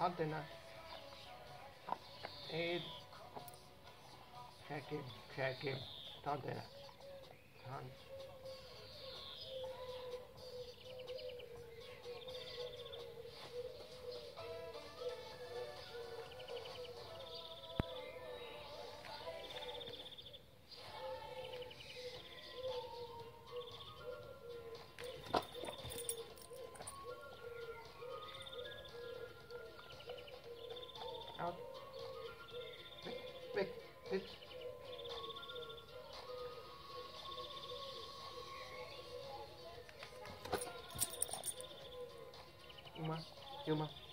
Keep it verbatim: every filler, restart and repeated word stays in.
deiner. Ed. Check him, check him. Down there. Down. Out. Big, big, big. Uma, uma.